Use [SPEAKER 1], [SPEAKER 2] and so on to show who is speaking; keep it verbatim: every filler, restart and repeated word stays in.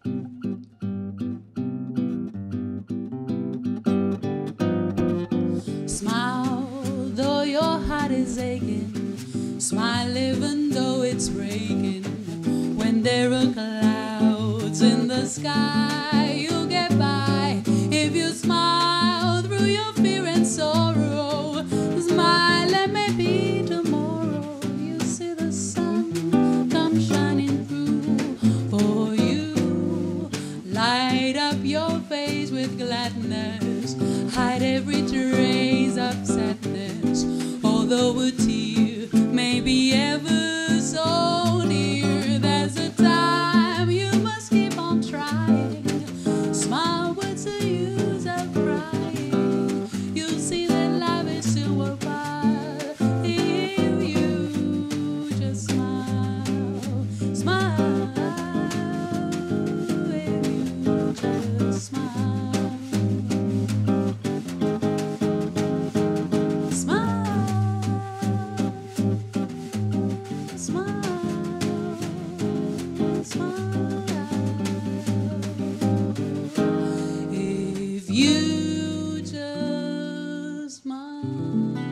[SPEAKER 1] Smile though your heart is aching. Smile even though it's breaking. When there are clouds in the sky, you'll get by if you smile through your fear and sorrow. Smile and maybe tomorrow you'll see the sun come shining through for you. Light up your face with gladness, hide every trace of sadness. Although a tear may be ever so near, there's a time you must keep on trying. Smile, what's the use of crying? You'll see that life is still worthwhile if you just smile. Smile, if you just smile. If you just smile.